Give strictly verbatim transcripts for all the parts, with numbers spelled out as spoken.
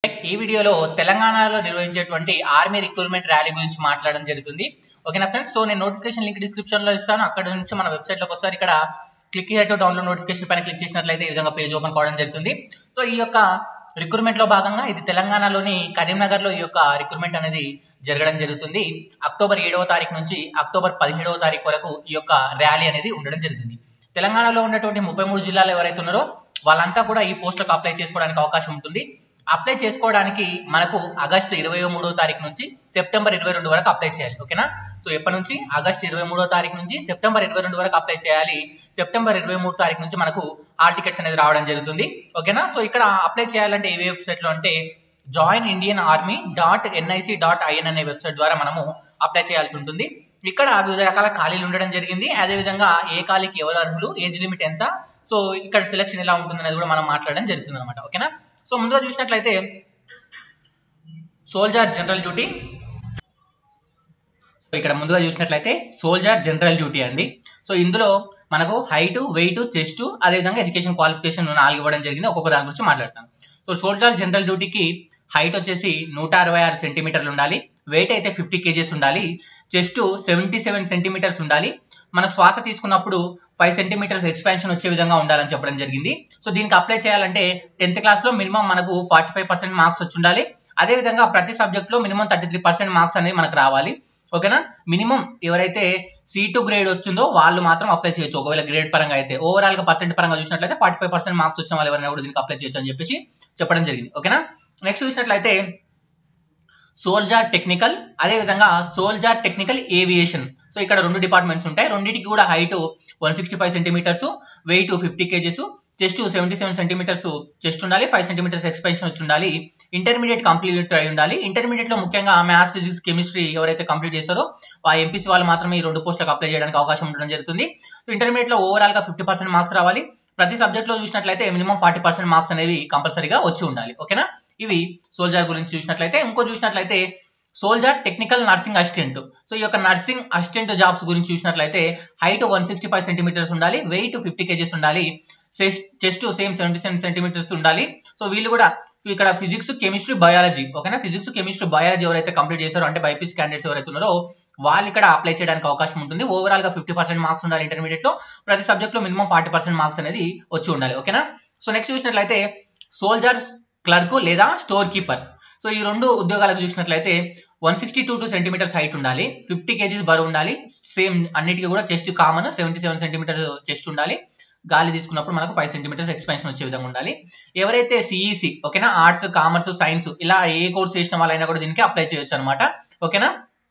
ఈ వీడియోలో తెలంగాణలో నిర్వహించేటువంటి ఆర్మీ రిక్రూట్మెంట్ ర్యాలీ గురించి మాట్లాడడం జరుగుతుంది. ఓకేనా ఫ్రెండ్స్, సో నేను నోటిఫికేషన్ లింక్ డిస్క్రిప్షన్ లో ఇస్తాను. అక్కడ నుంచి మన వెబ్సైట్ లోకి వస్తారు. ఇక్కడ click here to download notification పైన క్లిక్ చేసినట్లయితే ఈ విధంగా పేజ్ ఓపెన్ కావడం జరుగుతుంది. సో ఈ యొక్క రిక్రూట్మెంట్ లో భాగంగా ఇది తెలంగాణలోని కరీంనగర్ లో ఈ యొక్క రిక్రూట్మెంట్ అనేది జరగడం జరుగుతుంది. అక్టోబర్ ఏడవ తారీఖు నుంచి అక్టోబర్ పదిహేడవ తారీఖు వరకు ఈ యొక్క ర్యాలీ అనేది ఉండడం జరుగుతుంది. తెలంగాణలో ఉన్నటువంటి ముప్పై మూడు జిల్లాలు ఎవరైతే ఉన్నారో వాళ్ళంతా కూడా ఈ పోస్టులకు అప్లై చేసుకోవడానికి అవకాశం ఉంటుంది. అప్లై చేసుకోవడానికి మనకు ఆగస్టు ఇరవై మూడో తారీఖు నుంచి సెప్టెంబర్ ఇరవై రెండు వరకు అప్లై చేయాలి. ఓకేనా, సో ఎప్పటి నుంచి ఆగస్టు ఇరవై మూడో తారీఖు నుంచి సెప్టెంబర్ ఇరవై రెండు వరకు అప్లై చేయాలి. సెప్టెంబర్ ఇరవై మూడు తారీఖు నుంచి మనకు హాల్ టికెట్స్ అనేది రావడం జరుగుతుంది. ఓకేనా, సో ఇక్కడ అప్లై చేయాలంటే ఏ వెబ్సైట్ లో అంటే join Indian army dot NIC dot IN అనే వెబ్సైట్ ద్వారా మనము అప్లై చేయాల్సి ఉంటుంది. ఇక్కడ వివిధ రకాల ఖాళీలు ఉండడం జరిగింది. అదేవిధంగా ఏ ఖాళీకి ఎవరు అర్హులు, ఏజ్ లిమిట్ ఎంత, సో ఇక్కడ సెలక్షన్ ఎలా ఉంటుంది అనేది కూడా మనం మాట్లాడడం జరుగుతుంది అనమాట. ఓకేనా, సో ముందుగా చూసినట్లయితే సోల్జర్ జనరల్ డ్యూటీ, ఇక్కడ ముందుగా చూసినట్లయితే సోల్జర్ జనరల్ డ్యూటీ అండి. సో ఇందులో మనకు హైట్, వెయిట్, చెస్ట్, అదేవిధంగా ఎడ్యుకేషన్ క్వాలిఫికేషన్ నాలుగు ఇవ్వడం జరిగింది. ఒక్కొక్క దాని గురించి మాట్లాడతాను. సో సోల్జర్ జనరల్ డ్యూటీకి హైట్ వచ్చేసి నూట అరవై ఆరు సెంటీమీటర్లు ఉండాలి, వెయిట్ అయితే ఫిఫ్టీ కేజీస్ ఉండాలి, చెస్ట్ సెవెంటీ సెవెన్ సెంటీమీటర్స్ ఉండాలి. మనకు శ్వాస తీసుకున్నప్పుడు ఫైవ్ సెంటీమీటర్స్ ఎక్స్పాన్షన్ వచ్చే విధంగా ఉండాలని చెప్పడం జరిగింది. సో దీనికి అప్లై చేయాలంటే టెన్త్ క్లాస్ లో మినిమం మనకు ఫార్టీ ఫైవ్ పర్సెంట్ మార్క్స్ వచ్చి ఉండాలి. అదేవిధంగా ప్రతి సబ్జెక్ట్ లో minimum thirty three percent marks అనేది మనకు రావాలి. ఓకేనా, మినిమం ఎవరైతే సి టూ గ్రేడ్ వచ్చిందో వాళ్ళు మాత్రం అప్లై చేయొచ్చు. ఒకవేళ గ్రేడ్ పరంగా అయితే ఓవరాల్ గా పర్సెంట్ పరంగా చూసినట్లయితే ఫార్టీ ఫైవ్ పర్సెంట్ మార్క్స్ వచ్చిన వాళ్ళు ఎవరైనా కూడా దీనికి అప్లై చేయొచ్చు అని చెప్పేసి చెప్పడం జరిగింది. ఓకేనా, నెక్స్ట్ చూసినట్లయితే సోల్జర్ టెక్నికల్, అదేవిధంగా సోల్జర్ టెక్నికల్ ఏవియేషన్. సో ఇక్కడ రెండు డిపార్ట్మెంట్స్ ఉంటాయి. రెండింటికి కూడా height one sixty five centimetres, weight fifty kgs, chest seventy seven centimetres chest ఉండాలి, ఫైవ్ సెంటీమీటర్స్ ఎక్స్పెన్షన్ వచ్చి ఉండాలి, ఇంటర్మీడియట్ కంప్లీట్ అయి ఉండాలి. ఇంటర్మీడియట్ లో ముఖ్యంగా మ్యాథ్స్, ఫిజిక్స్, కెమిస్ట్రీ ఎవరైతే కంప్లీట్ చేస్తారో ఆ ఎంపీసీ వాళ్ళు మాత్రమే ఈ రెండు పోస్టులకు అప్లై చేయడానికి అవకాశం ఉండడం జరుగుతుంది. సో ఇంటర్మీడియట్ లో ఓవరాల్ గా ఫిఫ్టీ పర్సెంట్ మార్క్స్ రావాలి. ప్రతి సబ్జెక్ట్ లో చూసినట్లయితే మినిమం ఫార్టీ పర్సెంట్ మార్క్స్ అనేవి కంపల్సరీగా వచ్చి ఉండాలి. ఓకేనా, ఇవి సోల్జర్ గురించి చూసినట్లయితే. ఇంకో చూసినట్లయితే soldier technical nursing assistant. So ఈ యొక్క నర్సింగ్ అసిస్టెంట్ జాబ్స్ గురించి చూసినట్లయితే height one sixty five centimetres ఉండాలి, వెయిట్ ఫిఫ్టీ కేజీస్ ఉండాలి, chest same seventy seven centimetres ఉండాలి. సో వీళ్ళు కూడా ఇక్కడ ఫిజిక్స్, కెమిస్ట్రీ, బయాలజీ. ఓకేనా, ఫిజిక్స్, కెమిస్ట్రీ, బయాలజీ ఎవరైతే కంప్లీట్ చేశారో అంటే బైపీసీ క్యాండిడేట్స్ ఎవరైతే ఉన్నారో వాళ్ళు ఇక్కడ అప్లై చేయడానికి అవకాశం ఉంటుంది. ఓవరాల్ గా ఫిఫ్టీ పర్సెంట్ మార్క్స్ ఉండాలి ఇంటర్మీడియట్ లో. ప్రతి సబ్జెక్ట్ లో మినిమం ఫార్టీ పర్సెంట్ మార్క్స్ అనేది వచ్చి ఉండాలి. ఓకేనా, సో నెక్స్ట్ చూసినట్లయితే సోల్జర్ క్లర్క్ లేదా స్టోర్ కీపర్. సో ఈ రెండు ఉద్యోగాలకు చూసినట్లయితే one sixty two two centimetres height ఉండాలి, ఫిఫ్టీ కేజీస్ బరువు ఉండాలి, సేమ్ అన్నిటికీ కూడా chest common seventy seven centimetre chest ఉండాలి. గాలి తీసుకున్నప్పుడు మనకు ఫైవ్ సెంటీమీటర్స్ ఎక్స్పాన్షన్ వచ్చే విధంగా ఉండాలి. ఎవరైతే సిఈసి, ఓకేనా, ఆర్ట్స్, కామర్స్, సైన్స్ ఇలా ఏ కోర్స్ చేసిన వాళ్ళైనా కూడా దీనికి అప్లై చేయొచ్చు అనమాట. ఓకేనా,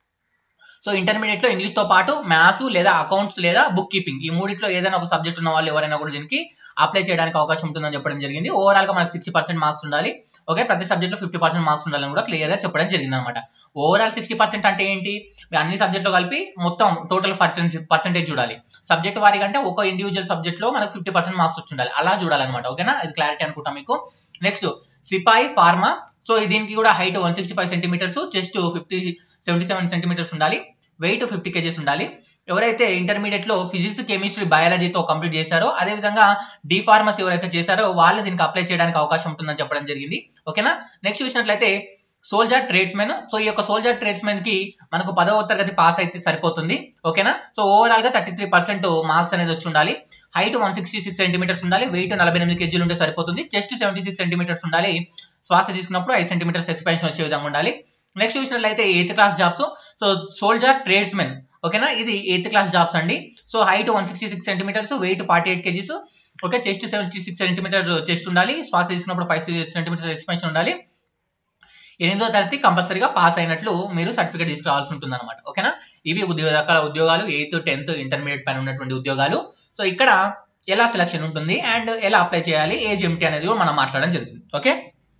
సో ఇంటర్మీడియట్ లో ఇంగ్లీష్ తో పాటు మ్యాథ్స్ లేదా అకౌంట్స్ లేదా బుక్ కీపింగ్ ఈ మూడిట్లో ఏదైనా ఒక సబ్జెక్ట్ ఉన్న వాళ్ళు ఎవరైనా కూడా దీనికి అప్లై చేయడానికి అవకాశం ఉంటుందని చెప్పడం జరిగింది. ఓవరాల్ గా మనకు సిక్స్టీ పర్సెంట్ మార్క్స్ ఉండాలి. ఓకే, ప్రతి సబ్జెక్ట్ లో ఫిఫ్టీ పర్సెంట్ మార్క్స్ ఉండాలని కూడా క్లియర్ గా చెప్పడం జరిగింది అనమాట. ఓవరాల్ సిక్స్టీ పర్సెంట్ అంటే ఏంటి, అన్ని సబ్జెక్ట్ లో కలిపి మొత్తం టోటల్ పర్సెంటేజ్ చూడాలి. సబ్జెక్ట్ వారీగా అంటే ఒక ఇండివిజువల్ సబ్జెక్ట్ లో మనకు ఫిఫ్టీ పర్సెంట్ మార్క్స్ వచ్చి ఉండాలి, అలా చూడాలన్నమాట. ఓకేనా, ఇది క్లారిటీ అనుకుంటా మీకు. నెక్స్ట్ సిపాయి ఫార్మా. సో దీనికి కూడా height one sixty five centimetres, chest fifty seventy seven centimetres ఉండాలి, వెయిట్ ఫిఫ్టీ కేజీస్ ఉండాలి. ఎవరైతే ఇంటర్మీడియట్ లో ఫిజిక్స్, కెమిస్ట్రీ, బయాలజీతో కంప్లీట్ చేశారో అదేవిధంగా డి ఫార్మసీ ఎవరైతే చేశారో వాళ్ళు దీనికి అప్లై చేయడానికి అవకాశం ఉంటుందని చెప్పడం జరిగింది. ఓకేనా, నెక్స్ట్ చూసినట్లయితే సోల్జర్ ట్రేడ్స్మెన్. సో ఈ యొక్క సోల్జర్ ట్రేడ్స్మెన్ కి మనకు పదవ తరగతి పాస్ అయితే సరిపోతుంది. ఓకేనా, సో ఓవరాల్ గా థర్టీ త్రీ పర్సెంట్ మార్క్స్ అనేది వచ్చి ఉండాలి. Height one sixty six centimetres ఉండాలి, వెయిట్ నలభై ఎనిమిది కేజీలు ఉంటే సరిపోతుంది, చెస్ట్ సెవెంటీ సిక్స్ సెంటీమీటర్స్ ఉండాలి, శ్వాస తీసుకున్నప్పుడు ఐదు సెంటీమీటర్స్ ఎక్స్పాన్షన్ వచ్చే విధంగా ఉండాలి. నెక్స్ట్ చూసినట్లయితే eighth class jobs. So soldier tradesmen, ఓకేనా, ఇది ఎయిత్ క్లాస్ జాబ్స్ అండి. So height one sixty six centimetres, weight forty eight kgs, okay, chest seventy six centimetre chest ఉండాలి, శ్వాస తీసుకున్నప్పుడు ఫైవ్ సెంటీమీటర్స్ ఎక్స్పాన్షన్ ఉండాలి. ఎనిమిదో తరగతి కంపల్సరీగా పాస్ అయినట్లు మీరు సర్టిఫికేట్ తీసుకురావాల్సి ఉంటుంది అనమాట. ఓకేనా, ఇవి ఉద్యోగ రకాల ఉద్యోగాలు, ఎయిత్, టెన్త్, ఇంటర్మీడియట్ పైన ఉన్నటువంటి ఉద్యోగాలు. సో ఇక్కడ ఎలా సెలక్షన్ ఉంటుంది అండ్ ఎలా అప్లై చేయాలి, ఏజ్ ఏమిటి అనేది కూడా మనం మాట్లాడడం జరుగుతుంది. ఓకే,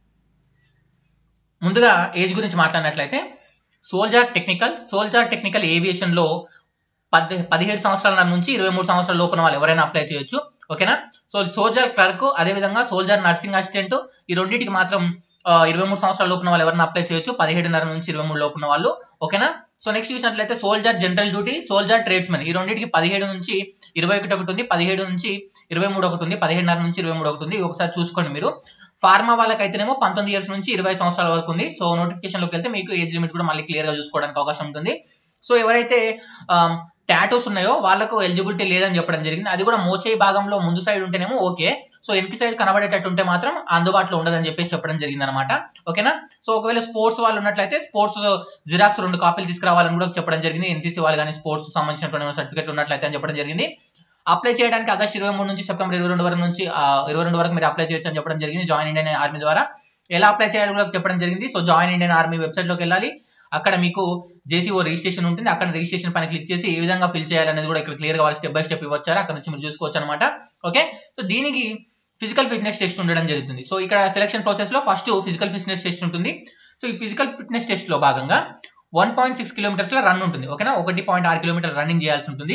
ముందుగా ఏజ్ గురించి మాట్లాడినట్లయితే soldier technical soldier technical aviation లో పది పదిహేడు సంవత్సరాల నుంచి ఇరవై మూడు సంవత్సరాల లోపల వాళ్ళు ఎవరైనా అప్లై చేయొచ్చు. ఓకేనా, సో సోల్జర్ క్లర్క్ అదేవిధంగా సోల్జర్ నర్సింగ్ అసిస్టెంట్ ఈ రెండింటికి మాత్రం ఇరవై మూడు సంవత్సరాల లోపల వాళ్ళు ఎవరైనా అప్లై చేయొచ్చు, పదిహేడున్నర నుంచి ఇరవై మూడు లోపల వాళ్ళు. ఓకేనా, సో నెక్స్ట్ చూసినట్లయితే soldier general duty, soldier tradesmen ఈ రెండింటికి పదిహేడు నుంచి ఇరవై ఒకటి ఒకటి ఉంది, పదిహేడు నుంచి ఇరవై మూడు ఒకటి ఉంది, పదిహేడున్నర నుంచి ఇరవై మూడు ఒకటి ఉంది. ఒకసారి చూసుకోండి మీరు. ఫార్మా వాళ్ళకైతేనేమో పంతొమ్మిది ఇయర్స్ నుంచి ఇరవై సంవత్సరాల వరకు ఉంది. సో నోటిఫికేషన్ లోకి వెళ్తే మీకు ఏజ్ లిమిట్ కూడా మళ్ళీ క్లియర్ గా చూసుకోవడానికి అవకాశం ఉంటుంది. సో ఎవరైతే టాటూస్ ఉన్నాయో వాళ్ళకు ఎలిజిబిలిటీ లేదని చెప్పడం జరిగింది. అది కూడా మోచేయి భాగంలో ముందు సైడ్ ఉంటేనేమో ఓకే, సో వెనక సైడ్ కనబడేటట్టు ఉంటే మాత్రం అందుబాటులో ఉండదని చెప్పేసి చెప్పడం జరిగింది అనమాట. ఓకేనా. సో ఒకవేళ స్పోర్ట్స్ వాళ్ళు ఉన్నట్లయితే స్పోర్ట్స్ జిరాక్స్ రెండు కాపీలు తీసుకురావాలని కూడా చెప్పడం జరిగింది. ఎన్సీసీ వాళ్ళు కానీ స్పోర్ట్స్ సంబంధించినటువంటి సర్టిఫికేట్ ఉన్నట్లయితే అని చెప్పడం జరిగింది. అప్లై చేయడానికి ఆగస్ట్ ఇరవై మూడు నుంచి సెప్టెంబర్ ఇరవై రెండు వరకు నుంచి ఇరవై రెండు వరకు మీరు అప్లై చేయొచ్చు అని చెప్పడం జరిగింది జాయిన్ ఇండియన్ ఆర్మీ ద్వారా. ఎలా అప్లై చేయాలని కూడా చెప్పడం జరిగింది. So join Indian army website లోకి వెళ్ళాలి. అక్కడ మీకు జేసీఓ రిజిస్ట్రేషన్ ఉంటుంది. అక్కడ రిజిస్ట్రేషన్ పైన క్లిక్ చేసి ఏ విధంగా ఫిల్ చేయాలనేది కూడా ఇక్కడ క్లియర్ గా వాళ్ళు స్టెప్ బై స్టెప్ ఇవ్వచ్చారు. అక్కడ నుంచి మీరు చూసుకోవచ్చు అనమాట. ఓకే. సో దీనికి ఫిజికల్ ఫిట్నెస్ టెస్ట్ ఉండడం జరుగుతుంది. సో ఇక్కడ సెలక్షన్ ప్రాసెస్ లో ఫస్ట్ ఫిజికల్ ఫిట్నెస్ టెస్ట్ ఉంటుంది. సో ఈ ఫిజికల్ ఫిట్నెస్ టెస్ట్ లో భాగంగా వన్ పాయింట్ సిక్స్ కిలోమీటర్స్ లో రన్ ఉంటుంది. ఓకేనా. ఒకటి పాయింట్ ఆరు కిలోమీటర్ రన్నింగ్ చేయాల్సి ఉంటుంది.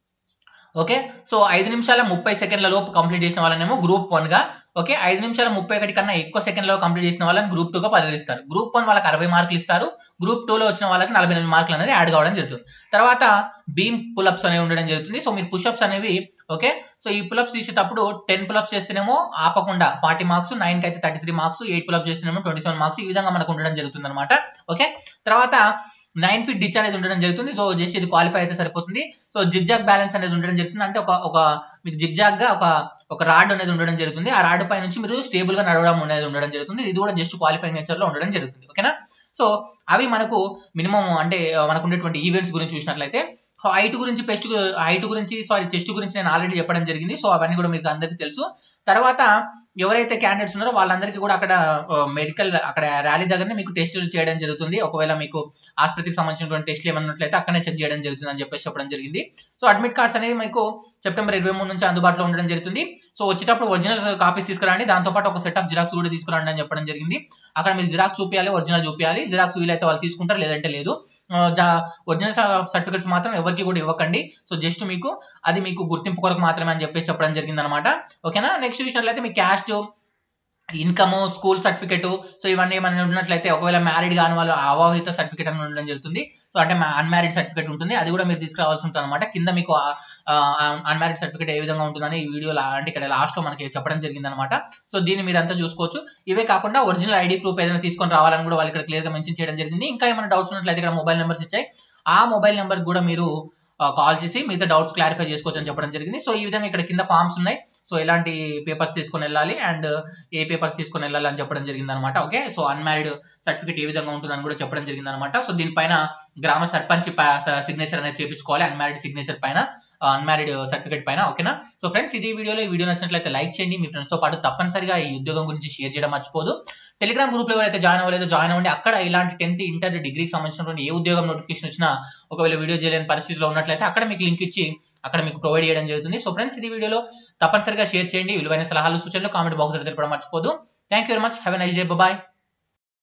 ఓకే. సో ఐదు నిమిషాల ముప్పై సెకండ్ల లోపు కంప్లీట్ చేసిన వాళ్ళనేమో గ్రూప్ వన్ గా, ఓకే, ఐదు నిమిషాల ముప్పై ఒకటి కన్నా ఎక్కువ సెకండ్ లో కంప్లీట్ చేసిన వాళ్ళని గ్రూప్ టూ గా పరిగణిస్తారు. గ్రూప్ వన్ వాళ్ళకి అరవై మార్కులు ఇస్తారు. గ్రూప్ టూ లో వచ్చిన వాళ్ళకి నలభై ఎనిమిది మార్కులు అనేది యాడ్ కావడం జరుగుతుంది. తర్వాత బీమ్ పుల్అప్స్ అనేవి ఉండడం జరుగుతుంది. సో మీరు పుషప్స్ అనేవి, ఓకే, సో ఈ పుల్అప్స్ తీసేటప్పుడు టెన్ పుల్అప్స్ చేస్తేనేమో ఆపకుండా ఫార్టీ మార్క్స్, నైన్ కి అయితే thirty three marks, eight pullups చేస్తేనేమో ట్వంటీ సెవెన్ మార్క్స్, ఈ విధంగా మనకు ఉండడం జరుగుతుంది అనమాట. ఓకే. తర్వాత నైన్ ఫీట్ డిచ్ అనేది ఉండడం జరుగుతుంది. సో జస్ట్ ఇది క్వాలిఫై అయితే సరిపోతుంది. సో జిగ్జాగ్ బ్యాలెన్స్ అనేది ఉండడం జరుగుతుంది. అంటే ఒక ఒక మీకు జిగ్జాగ్ గా ఒక ఒక రాడ్ అనేది ఉండడం జరుగుతుంది. ఆ రాడ్ పై నుంచి మీరు స్టేబుల్ గా నడవడం అనేది ఉండడం జరుగుతుంది. ఇది కూడా జస్ట్ క్వాలిఫై నేచర్ లో ఉండడం జరుగుతుంది. ఓకేనా. సో అవి మనకు మినిమం అంటే మనకు ఉండేటువంటి ఈవెంట్స్ గురించి చూసినట్లయితే హైట్ గురించి పెస్ట్ హైట్ గురించి సారీ చెస్ట్ గురించి నేను ఆల్రెడీ చెప్పడం జరిగింది. సో అవన్నీ కూడా మీకు అందరికీ తెలుసు. తర్వాత ఎవరైతే క్యాండిడేట్స్ ఉన్నారో వాళ్ళందరికీ కూడా అక్కడ మెడికల్ అక్కడ ర్యాలీ దగ్గరనే మీకు టెస్టులు చేయడం జరుగుతుంది. ఒకవేళ మీకు ఆసుపత్రికి సంబంధించినటువంటి టెస్టులు ఏమన్నట్లయితే అక్కడనే చెక్ చేయడం జరుగుతుంది అని చెప్పేసి చెప్పడం జరిగింది. సో అడ్మిట్ కార్డ్స్ అనేది మీకు సెప్టెంబర్ ఇరవై మూడు నుంచి అందుబాటులో ఉండడం జరుగుతుంది. సో వచ్చేటప్పుడు ఒరిజినల్ కాపీస్ తీసుకురండి. దాంతోపాటు ఒక సెట్ ఆఫ్ జిరాక్స్ కూడా తీసుకురండి అని చెప్పడం జరిగింది. అక్కడ మీరు జిరాక్స్ చూపించాలి, ఒరిజినల్ చూపించాలి. జిరాక్స్ వీలైతే వాళ్ళు తీసుకుంటారు, లేదంటే లేదు. ఒరిజినల్ సర్టిఫికేట్స్ మాత్రం ఎవరికి కూడా ఇవ్వకండి. సో జస్ట్ మీకు అది మీకు గుర్తింపు కొరకు మాత్రమే అని చెప్పేసి చెప్పడం జరిగింది అనమాట. ఓకేనా. నెక్స్ట్ చూసినట్లయితే మీ caste, income, school certificate, so ఇవన్నీ ఏమైనా ఉన్నట్లయితే ఒకవేళ మ్యారీడ్ కాని వాళ్ళు అవివాహిత సర్టిఫికేట్ అని ఉండడం జరుగుతుంది. సో అంటే అన్మ్యారీడ్ సర్టిఫికేట్ ఉంటుంది, అది కూడా మీరు తీసుకురావాల్సి ఉంటుంది అనమాట. కింద మీకు అన్మ్యారీడ్ సర్టిఫికేట్ ఏ విధంగా ఉంటుందని ఈ వీడియో అంటే ఇక్కడ లాస్ట్ లో మనకి చెప్పడం జరిగింది అనమాట. సో దీన్ని మీరు అంతా చూసుకోవచ్చు. ఇవే కాకుండా ఒరిజినల్ ఐడి ప్రూఫ్ ఏదైనా తీసుకొని రావాలని కూడా వాళ్ళు ఇక్కడ క్లియర్ గా మెన్షన్ చేయడం జరిగింది. ఇంకా ఏమైనా డౌట్స్ ఉన్నట్లయితే ఇక్కడ మొబైల్ నెంబర్స్ ఇచ్చాయి. ఆ మొబైల్ నెంబర్ కూడా మీరు కాల్ చేసి మిగతా డౌట్స్ క్లారిఫై చేసుకోవచ్చు అని చెప్పడం జరిగింది. సో ఈ విధంగా ఇక్కడ కింద ఫామ్స్ ఉన్నాయి. సో ఎలాంటి పేపర్స్ తీసుకొని వెళ్ళాలి అండ్ ఏ పేపర్స్ తీసుకొని వెళ్ళాలి అని చెప్పడం జరిగింది అనమాట. ఓకే. సో అన్మ్యారీడ్ సర్టిఫికేట్ ఏ విధంగా ఉంటుందని కూడా చెప్పడం జరిగింది అనమాట. సో దీనిపైన గ్రామ సర్పంచ్ సిగ్నేచర్ అనేది చేయించుకోవాలి, అన్మ్యారీడ్ సిగ్నేచర్ పైన, అన్మ్యారీడ్ సర్టిఫికేట్ పైన. ఓకేనా. సో ఫ్రెండ్స్ ఇది వీడియోలో ఈ వీడియో నచ్చినట్లయితే లైక్ చేయండి. మీ ఫ్రెండ్స్ తో పాటు తప్పనిసరిగా ఈ ఉద్యోగం గురించి షేర్ చేయడం మర్చిపోదు. టెలిగ్రామ్ గ్రూప్ లో ఎవరైతే జాయిన్ అవ్వలేదో జాయిన్ అవ్వండి. అక్కడ ఇలాంటి టెన్త్ ఇంటర్ డిగ్రీకి సంబంధించినటువంటి ఏ ఉద్యోగం నోటిఫికేషన్ వచ్చినా ఒకవేళ వీడియో చేయలేని పరిస్థితిలో ఉన్నట్లయితే అక్కడ మీకు లింక్ ఇచ్చి అక్కడ మీకు ప్రొవైడ్ చేయడం జరుగుతుంది. సో ఫ్రెండ్స్ ఇది వీడియోలో తప్పనిసరిగా షేర్ చేయండి. విలువైన సలహాలు సూచనలు కామెంట్ బాక్స్ లో తెలపడం మర్చిపోదు. Thank you very much. Have a nice day. By.